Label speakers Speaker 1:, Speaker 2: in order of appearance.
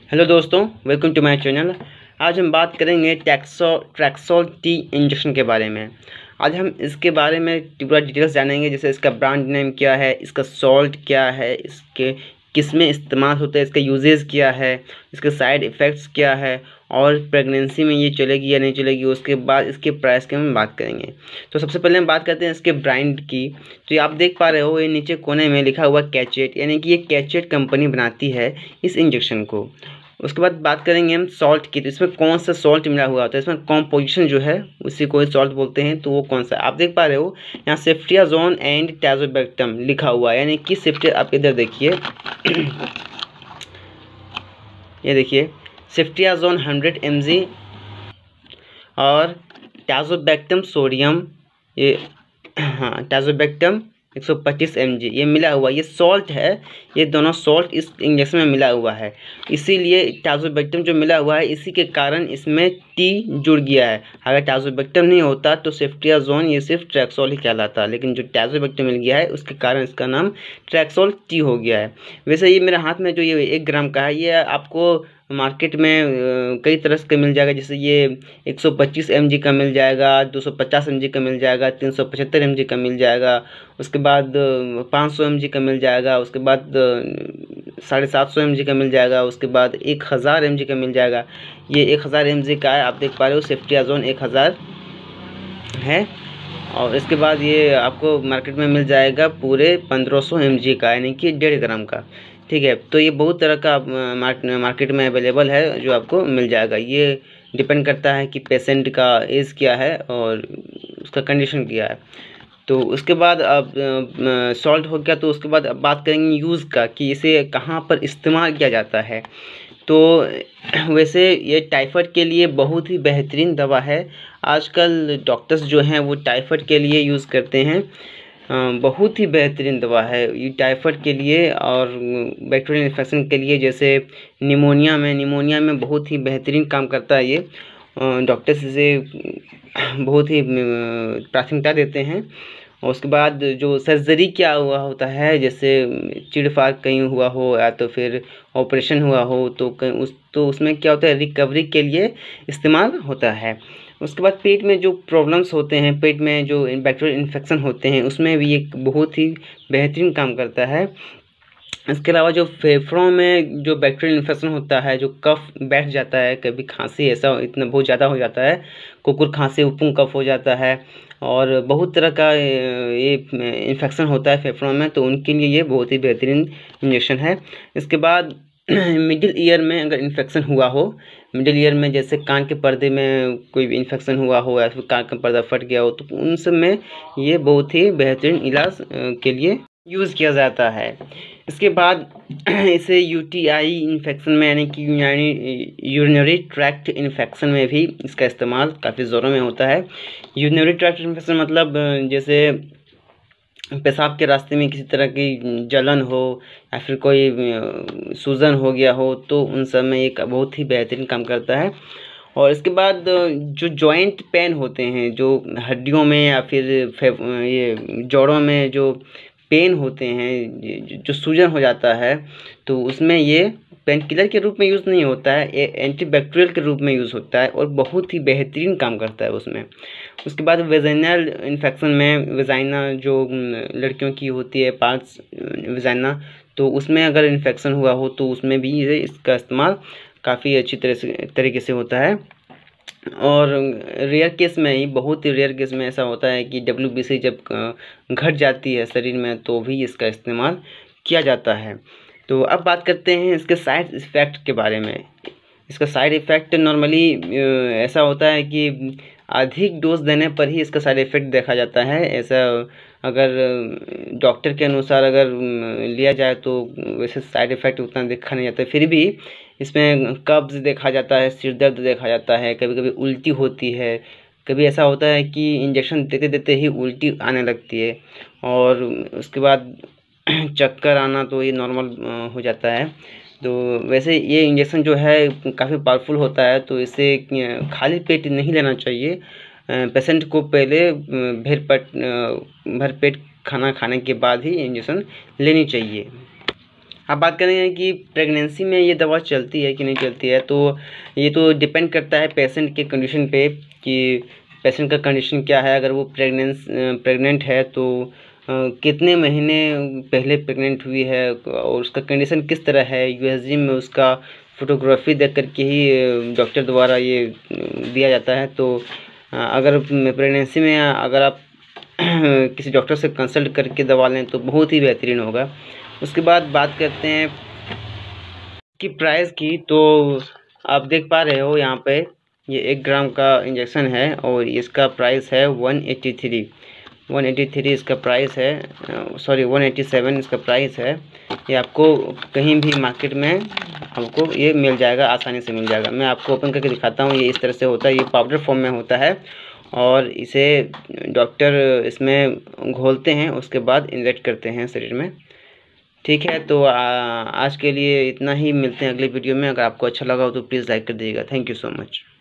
Speaker 1: Hello दोस्तों, welcome to my channel. आज हम बात करेंगे ट्रैक्सोल टी इंजेक्शन के बारे में। आज हम इसके बारे में पूरा डिटेल्स जानेंगे, जैसे इसका ब्रांड नेम क्या है, इसका सॉल्ट क्या है, इसके किस में इस्तेमाल होता है, इसका यूजेस क्या है, इसके साइड इफ़ेक्ट्स क्या है और प्रेगनेंसी में ये चलेगी या नहीं चलेगी। उसके बाद इसके प्राइस के हम बात करेंगे। तो सबसे पहले हम बात करते हैं इसके ब्रांड की। तो ये आप देख पा रहे हो, ये नीचे कोने में लिखा हुआ कैचेट, यानी कि ये कैचेट कंपनी बनाती है इस इंजेक्शन को। उसके बाद बात करेंगे हम सॉल्ट की। तो इसमें कौन सा सॉल्ट मिला हुआ होता है, इसमें कॉम्पोजिशन जो है उसी को सॉल्ट बोलते हैं। तो वो कौन सा आप देख पा रहे हो, यहाँ सेफ्ट्रियाजोन एंड टैजोबैक्टम लिखा हुआ है, यानी कि सेफ्ट्रिया। आप इधर देखिए ये देखिए सेफ्ट्रियाजोन 100 mg और टैजोबैक्टम सोडियम, ये हाँ टैजोबैक्टम 125 mg ये मिला हुआ, ये सॉल्ट है। ये दोनों सॉल्ट इस इंजेक्शन में मिला हुआ है, इसीलिए टैजोबैक्टम जो मिला हुआ है, इसी के कारण इसमें टी जुड़ गया है। अगर टैजोबैक्टम नहीं होता तो सेफ्ट्रियाजोन ये सिर्फ ट्रैक्सोल ही कहलाता, लेकिन जो टैजोबैक्टम मिल गया है उसके कारण इसका नाम ट्रैक्सोल टी हो गया है। वैसे ये मेरे हाथ में जो ये 1 ग्राम का है, ये आपको मार्केट में कई तरह के मिल जाएगा। जैसे ये 125 mg का मिल जाएगा, 250 mg का मिल जाएगा, 375 mg का मिल जाएगा, उसके बाद 500 mg का मिल जाएगा, उसके बाद 750 mg का मिल जाएगा, उसके बाद 1000 mg का मिल जाएगा। ये 1000 mg का है, आप देख पा रहे हो सेफ्ट्रियाजोन 1000 है। और इसके बाद ये आपको मार्केट में मिल जाएगा पूरे 1500 mg का, यानी कि 1.5 ग्राम का। ठीक है, तो ये बहुत तरह का मार्केट में अवेलेबल है जो आपको मिल जाएगा। ये डिपेंड करता है कि पेशेंट का एज क्या है और उसका कंडीशन क्या है। तो उसके बाद अब सॉल्ट हो गया, तो उसके बाद अब बात करेंगे यूज़ का, कि इसे कहाँ पर इस्तेमाल किया जाता है। तो वैसे ये टाइफाइड के लिए बहुत ही बेहतरीन दवा है। आजकल डॉक्टर्स जो हैं वो टाइफाइड के लिए यूज़ करते हैं। बहुत ही बेहतरीन दवा है ये टाइफाइड के लिए और बैक्टीरियल इन्फेक्शन के लिए। जैसे निमोनिया में बहुत ही बेहतरीन काम करता है ये। डॉक्टर्स इसे बहुत ही प्राथमिकता देते हैं। और उसके बाद जो सर्जरी क्या हुआ होता है, जैसे चीड़-फाड़ कहीं हुआ हो या तो फिर ऑपरेशन हुआ हो, तो उसमें क्या होता है, रिकवरी के लिए इस्तेमाल होता है। उसके बाद पेट में जो प्रॉब्लम्स होते हैं, पेट में जो बैक्टीरियल इन्फेक्शन होते हैं, उसमें भी एक बहुत ही बेहतरीन काम करता है। इसके अलावा जो फेफड़ों में जो बैक्टीरियल इन्फेक्शन होता है, जो कफ बैठ जाता है, कभी खांसी ऐसा इतना बहुत ज़्यादा हो जाता है, कुकुर खांसी, उपुन कफ हो जाता है और बहुत तरह का ये इन्फेक्शन होता है फेफड़ों में, तो उनके लिए ये बहुत ही बेहतरीन इंजेक्शन है। इसके बाद मिडिल ईयर में अगर इन्फेक्शन हुआ हो, मिडिल ईयर में जैसे कान के पर्दे में कोई इन्फेक्शन हुआ हो या फिर कान का पर्दा फट गया हो, तो उन सब में ये बहुत ही बेहतरीन इलाज के लिए यूज़ किया जाता है। इसके बाद इसे यूटीआई इन्फेक्शन में, यानी कि यूरिनरी ट्रैक्ट इन्फेक्शन में भी इसका इस्तेमाल काफ़ी ज़ोरों में होता है। यूरिनरी ट्रैक्ट इन्फेक्शन मतलब जैसे पेशाब के रास्ते में किसी तरह की जलन हो या फिर कोई सूजन हो गया हो, तो उन सब में एक बहुत ही बेहतरीन काम करता है। और इसके बाद जो जॉइंट पेन होते हैं, जो हड्डियों में या फिर ये जोड़ों में जो पेन होते हैं, जो सूजन हो जाता है, तो उसमें ये पेन किलर के रूप में यूज़ नहीं होता है, ये एंटीबैक्टीरियल के रूप में यूज़ होता है और बहुत ही बेहतरीन काम करता है उसमें। उसके बाद वेजाइनल इन्फेक्शन में, वेजाइना जो लड़कियों की होती है, पार्ट्स वेजाइना, तो उसमें अगर इन्फेक्शन हुआ हो तो उसमें भी इसका इस्तेमाल काफ़ी अच्छी तरीके से होता है। और रेयर केस में ही, बहुत ही रेयर केस में ऐसा होता है कि WBC जब घट जाती है शरीर में, तो भी इसका इस्तेमाल किया जाता है। तो अब बात करते हैं इसके साइड इफ़ेक्ट के बारे में। इसका साइड इफ़ेक्ट नॉर्मली ऐसा होता है कि अधिक डोज देने पर ही इसका साइड इफ़ेक्ट देखा जाता है। ऐसा अगर डॉक्टर के अनुसार अगर लिया जाए तो वैसे साइड इफ़ेक्ट उतना देखा नहीं जाता। फिर भी इसमें कब्ज़ देखा जाता है, सिर दर्द देखा जाता है, कभी-कभी उल्टी होती है, कभी ऐसा होता है कि इंजेक्शन देते-देते ही उल्टी आने लगती है और उसके बाद चक्कर आना, तो ये नॉर्मल हो जाता है। तो वैसे ये इंजेक्शन जो है काफ़ी पावरफुल होता है, तो इसे खाली पेट नहीं लेना चाहिए। पेशेंट को पहले भरपेट खाना खाने के बाद ही इंजेक्शन लेनी चाहिए। अब बात करेंगे कि प्रेगनेंसी में ये दवा चलती है कि नहीं चलती है। तो ये तो डिपेंड करता है पेशेंट के कंडीशन पे कि पेशेंट का कंडीशन क्या है। अगर वो प्रेग्नेंट है तो कितने महीने पहले प्रेग्नेंट हुई है और उसका कंडीशन किस तरह है, यूएसजी में उसका फोटोग्राफी देख कर के ही डॉक्टर द्वारा ये दिया जाता है। तो अगर प्रेगनेंसी में अगर आप किसी डॉक्टर से कंसल्ट करके दवा लें तो बहुत ही बेहतरीन होगा। उसके बाद बात करते हैं कि प्राइस की। तो आप देख पा रहे हो यहाँ पे ये 1 ग्राम का इंजेक्शन है और इसका प्राइस है 183 इसका प्राइस है, सॉरी 187 इसका प्राइस है। ये आपको कहीं भी मार्केट में आपको ये मिल जाएगा, आसानी से मिल जाएगा। मैं आपको ओपन करके दिखाता हूँ। ये इस तरह से होता है, ये पाउडर फॉर्म में होता है और इसे डॉक्टर इसमें घोलते हैं, उसके बाद इंजेक्ट करते हैं शरीर में। ठीक है, तो आज के लिए इतना ही। मिलते हैं अगले वीडियो में। अगर आपको अच्छा लगा हो तो प्लीज़ लाइक कर दीजिएगा। Thank you so much.